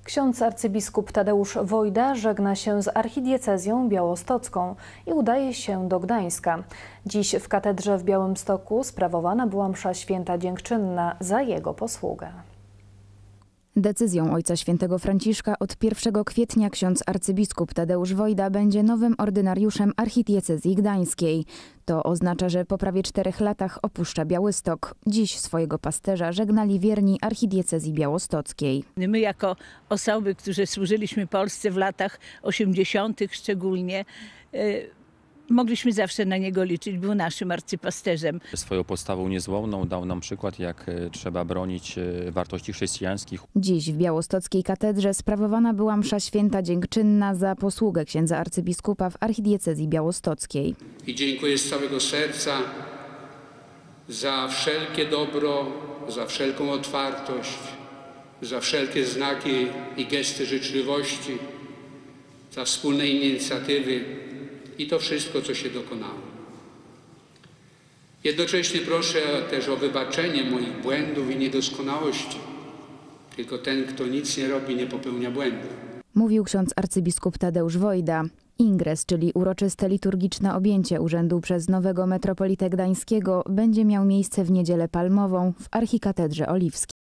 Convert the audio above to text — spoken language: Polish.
Ksiądz arcybiskup Tadeusz Wojda żegna się z archidiecezją białostocką i udaje się do Gdańska. Dziś w katedrze w Białymstoku sprawowana była msza święta dziękczynna za jego posługę. Decyzją Ojca Świętego Franciszka od 1 kwietnia ksiądz arcybiskup Tadeusz Wojda będzie nowym ordynariuszem archidiecezji gdańskiej. To oznacza, że po prawie 4 latach opuszcza Białystok. Dziś swojego pasterza żegnali wierni archidiecezji białostockiej. My jako osoby, które służyliśmy Polsce w latach 80. szczególnie, mogliśmy zawsze na niego liczyć, był naszym arcypasterzem. Swoją postawą niezłomną dał nam przykład, jak trzeba bronić wartości chrześcijańskich. Dziś w białostockiej katedrze sprawowana była msza święta dziękczynna za posługę księdza arcybiskupa w archidiecezji białostockiej. I dziękuję z całego serca za wszelkie dobro, za wszelką otwartość, za wszelkie znaki i gesty życzliwości, za wspólne inicjatywy i to wszystko, co się dokonało. Jednocześnie proszę też o wybaczenie moich błędów i niedoskonałości. Tylko ten, kto nic nie robi, nie popełnia błędu. Mówił ksiądz arcybiskup Tadeusz Wojda. Ingres, czyli uroczyste liturgiczne objęcie urzędu przez nowego metropolitę gdańskiego, będzie miał miejsce w Niedzielę Palmową w archikatedrze Oliwskiej.